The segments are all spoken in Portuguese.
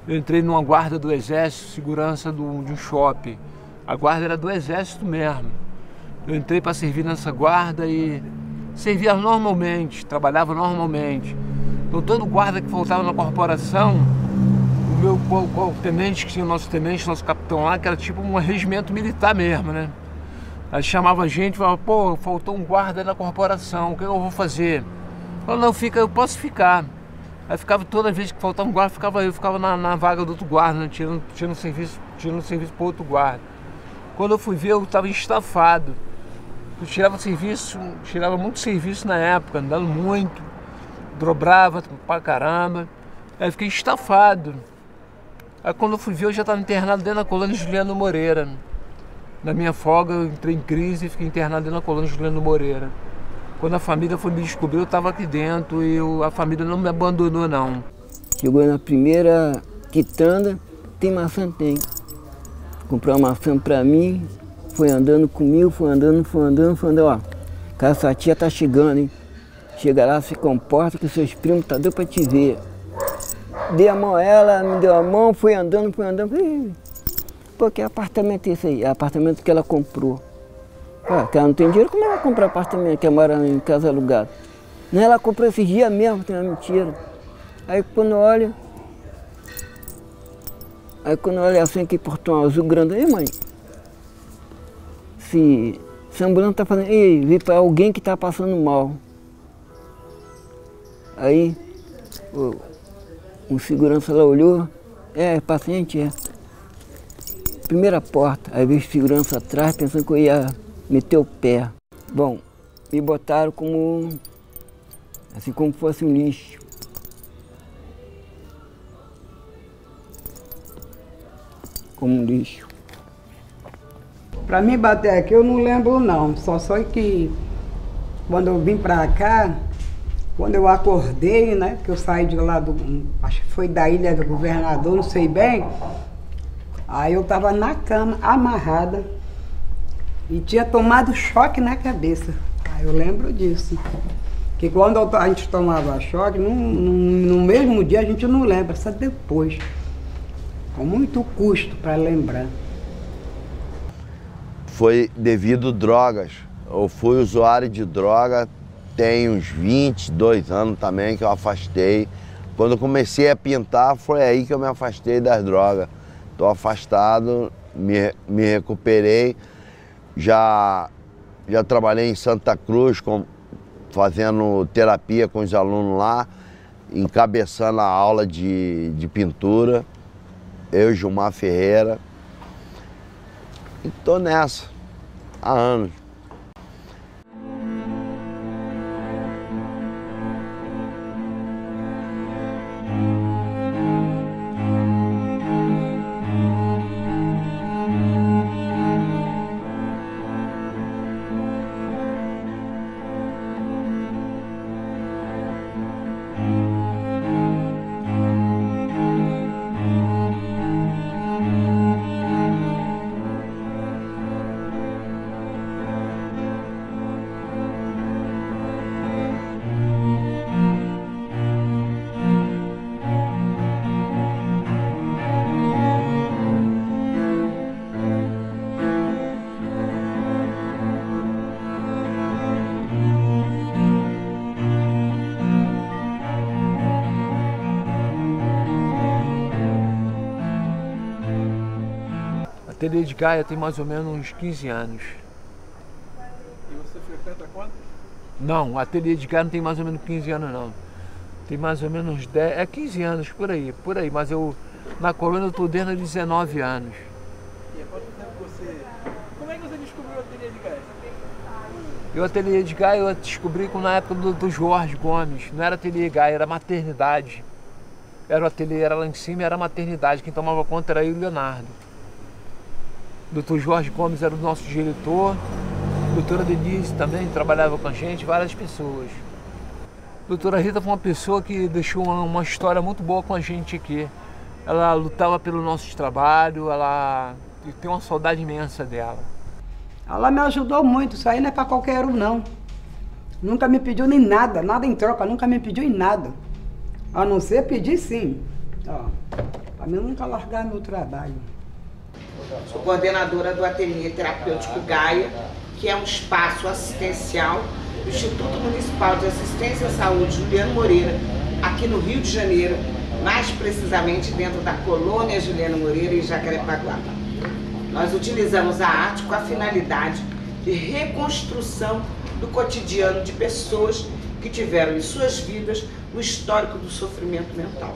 Eu entrei numa guarda do Exército, segurança de um shopping. A guarda era do Exército mesmo. Eu entrei para servir nessa guarda e servia normalmente, trabalhava normalmente. Então todo guarda que faltava na corporação, o meu tenente, que tinha o nosso tenente, nosso capitão lá, que era tipo um regimento militar mesmo, né? Aí chamava a gente e falava, pô, faltou um guarda na corporação, o que eu vou fazer? Eu falava, não, fica, eu posso ficar. Aí ficava, toda vez que faltava um guarda, eu ficava na vaga do outro guarda, né? tirando serviço para outro guarda. Quando eu fui ver, eu estava estafado. Eu tirava muito serviço na época, andando muito, dobrava pra caramba. Aí eu fiquei estafado. Aí quando eu fui ver, eu já estava internado dentro da colônia Juliano Moreira. Na minha folga, eu entrei em crise e fiquei internado dentro da colônia Juliano Moreira. Quando a família foi me descobrir, eu estava aqui dentro e a família não me abandonou, não. Chegou na primeira quitanda, tem maçã? Tem. Comprou uma maçã para mim, foi andando comigo, foi andando, ó. Cara, sua tia tá chegando, hein? Chega lá, se comporta que seus primos tá doido para te ver. Dei a mão a ela, me deu a mão, foi andando. Pô, que apartamento é esse aí? É apartamento que ela comprou. Ah, que ela não tem dinheiro, como ela vai comprar apartamento que ela mora em casa alugada? Não, ela comprou esses dias mesmo, tem uma mentira. Aí quando olha assim, que portão azul grande, aí mãe, se a ambulância tá fazendo, ei, vi para alguém que tá passando mal. Aí o segurança lá olhou, paciente é. Primeira porta, aí veio segurança atrás, pensando que eu ia meter o pé. Bom, me botaram como fosse um lixo. Como um lixo. Pra mim bater aqui eu não lembro não, só sei que quando eu vim pra cá, quando eu acordei, né, que eu saí de lá acho que foi da Ilha do Governador, não sei bem, aí eu tava na cama, amarrada, e tinha tomado choque na cabeça. Aí eu lembro disso. Que quando a gente tomava choque, no mesmo dia a gente não lembra, só depois. Com muito custo para lembrar. Foi devido a drogas. Eu fui usuário de droga, tem uns 22 anos também que eu afastei. Quando eu comecei a pintar, foi aí que eu me afastei das drogas. Estou afastado, me recuperei. Já trabalhei em Santa Cruz, fazendo terapia com os alunos lá, encabeçando a aula de pintura. Eu e Gilmar Ferreira. E tô nessa há anos. Ateliê de Gaia tem mais ou menos uns 15 anos. E você frequenta quanto? Não, o Ateliê de Gaia não tem mais ou menos 15 anos não. Tem mais ou menos uns 10, 15 anos, por aí. Mas eu, na colônia, eu estou desde 19 anos. E há quanto tempo você... Como é que você descobriu o Ateliê de Gaia? E o Ateliê de Gaia eu descobri na época do Jorge Gomes. Não era Ateliê Gaia, era maternidade. Era o ateliê, era lá em cima, era a maternidade. Quem tomava conta era eu e o Leonardo. Dr. Jorge Gomes era o nosso diretor, doutora Denise também trabalhava com a gente, várias pessoas. Doutora Rita foi uma pessoa que deixou uma história muito boa com a gente aqui. Ela lutava pelo nosso trabalho, eu tenho uma saudade imensa dela. Ela me ajudou muito, isso aí não é para qualquer um não. Nunca me pediu nem nada, nada em troca, nunca me pediu em nada. A não ser pedir sim. Ó, Para mim nunca largar meu trabalho. Sou coordenadora do Ateliê Terapêutico Gaia, que é um espaço assistencial do Instituto Municipal de Assistência à Saúde Juliano Moreira, aqui no Rio de Janeiro, mais precisamente dentro da colônia Juliano Moreira, em Jacarepaguá. Nós utilizamos a arte com a finalidade de reconstrução do cotidiano de pessoas que tiveram em suas vidas o histórico do sofrimento mental.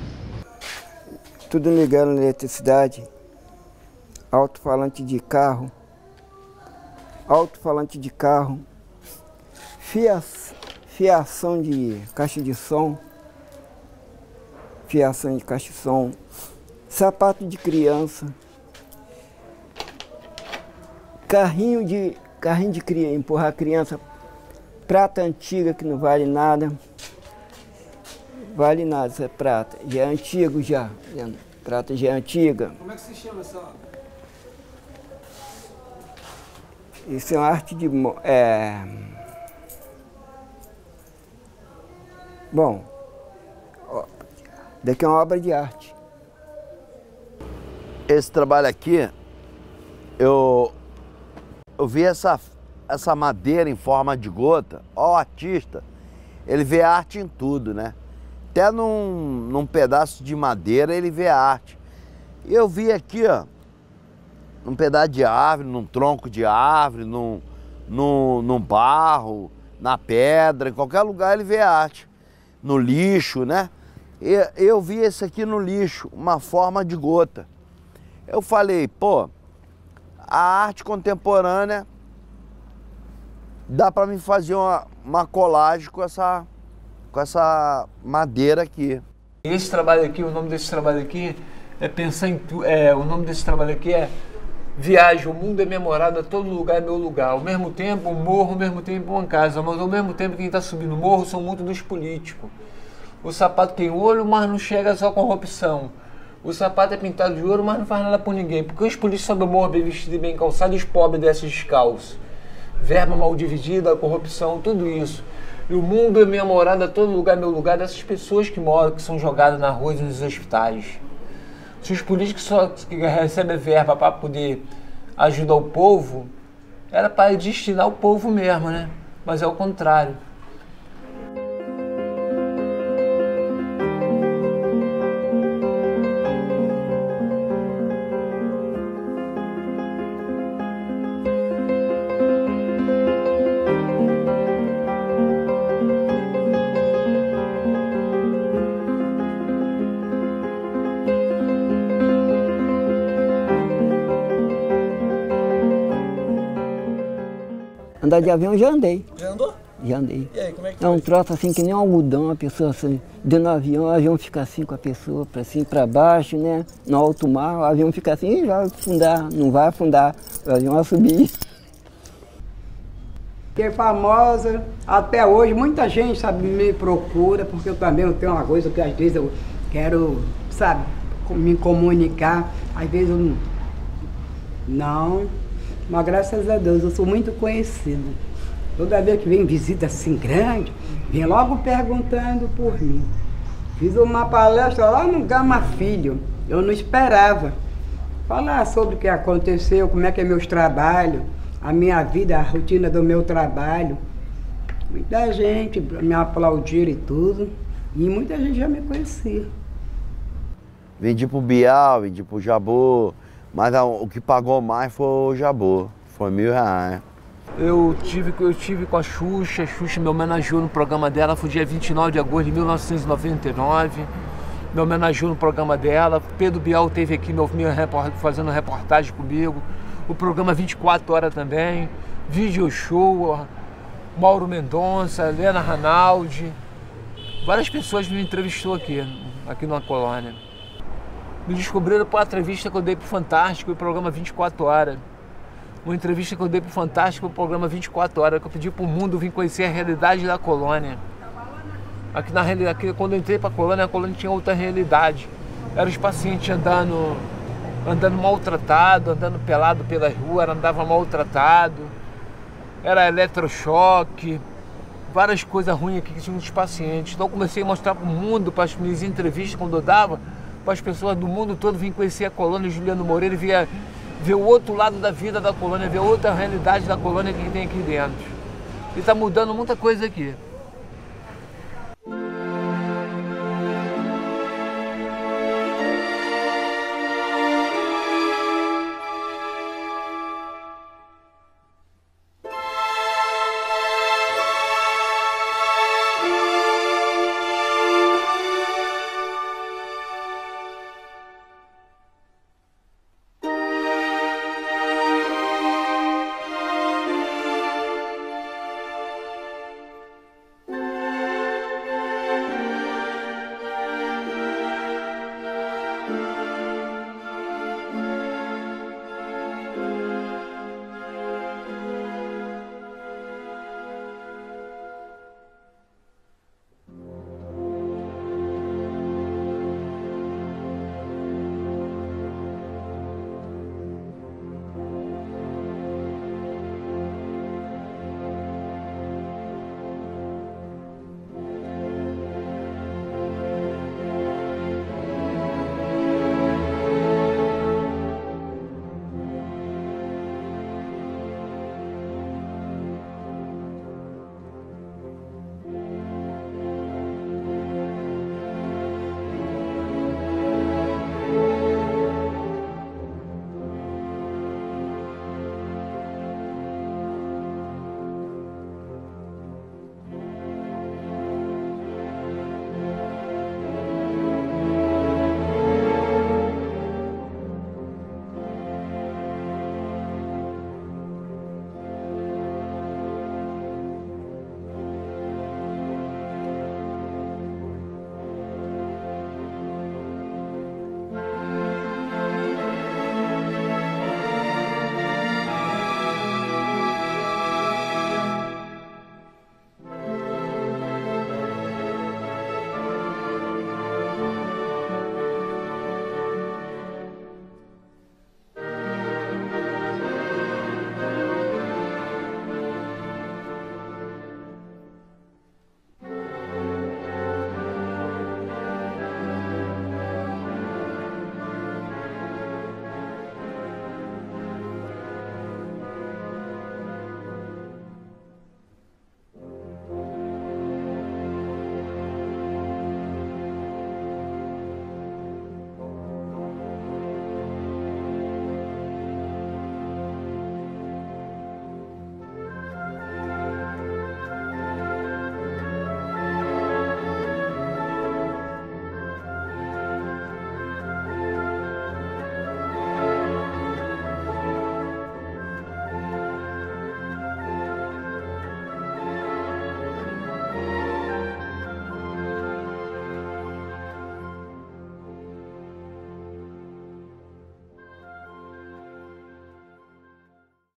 Tudo ligado na eletricidade, alto-falante de carro, fiação de caixa de som, sapato de criança, carrinho de criança, empurrar a criança, prata antiga que não vale nada. Vale nada, isso é prata. Já é antigo já. Prata já é antiga. Como é que se chama essa obra? Isso é uma arte de... Bom, daqui é uma obra de arte. Esse trabalho aqui, eu vi essa madeira em forma de gota. Ó, o artista, ele vê arte em tudo, né? Até num pedaço de madeira ele vê arte. E eu vi aqui, ó, num pedaço de árvore, num tronco de árvore, num barro, na pedra, em qualquer lugar ele vê arte. No lixo, né? E eu vi esse aqui no lixo, uma forma de gota. Eu falei, pô, a arte contemporânea dá para mim fazer uma colagem com essa madeira aqui. Esse trabalho aqui, o nome desse trabalho aqui é pensar em tudo. O nome desse trabalho aqui é Viagem, o mundo é memorado, todo lugar é meu lugar. Ao mesmo tempo, um morro, ao mesmo tempo, uma casa. Mas ao mesmo tempo, quem está subindo o morro são muito dos políticos. O sapato tem olho, mas não chega só corrupção. O sapato é pintado de ouro, mas não faz nada por ninguém. Porque os políticos sobem o morro bem vestidos e bem calçados, e os pobres descem descalços. Verba mal dividida, corrupção, tudo isso. E o mundo é memorado, todo lugar é meu lugar, dessas pessoas que moram, que são jogadas na rua e nos hospitais. Se os políticos só recebem verba para poder ajudar o povo, era para destinar o povo mesmo, né? Mas é o contrário. Andar de avião eu já andei. Já andou? Já andei. E aí, como é que É um foi? troço assim que nem um algodão, a pessoa assim, dentro do avião, o avião fica assim com a pessoa, para cima, para baixo, né? No alto mar, o avião fica assim e vai afundar, não vai afundar, o avião vai subir. Fiquei famosa, até hoje muita gente, sabe, me procura, porque eu também tenho uma coisa que às vezes eu quero, sabe, me comunicar, às vezes eu não, mas graças a Deus eu sou muito conhecida. Toda vez que vem visita assim grande, vem logo perguntando por mim. Fiz uma palestra lá no Gama Filho, eu não esperava. Falar sobre o que aconteceu, como é que é meus trabalhos, a minha vida, a rotina do meu trabalho. Muita gente me aplaudiram e tudo, e muita gente já me conhecia. Vendi pro Bial, vendi pro Jabô, mas o que pagou mais foi o Jabô, foi R$1.000. Eu tive com a Xuxa me homenageou no programa dela, foi dia 29 de agosto de 1999, me homenageou no programa dela. Pedro Bial esteve aqui fazendo reportagem comigo, o programa 24 Horas também, Video Show, Mauro Mendonça, Helena Ranaldi, várias pessoas me entrevistou aqui na colônia. Me descobriram por uma entrevista que eu dei pro Fantástico, o programa 24 Horas. Uma entrevista que eu dei pro Fantástico, o programa 24 Horas, que eu pedi pro mundo vir conhecer a realidade da colônia. Aqui na realidade, quando eu entrei pra colônia, a colônia tinha outra realidade. Eram os pacientes andando maltratado, andando pelado pela rua, andava maltratado. Era eletrochoque, várias coisas ruins aqui que tinham os pacientes. Então eu comecei a mostrar pro mundo, para as minhas entrevistas, quando eu dava, para as pessoas do mundo todo virem conhecer a colônia Juliano Moreira e ver o outro lado da vida da colônia, ver outra realidade da colônia que tem aqui dentro. E está mudando muita coisa aqui.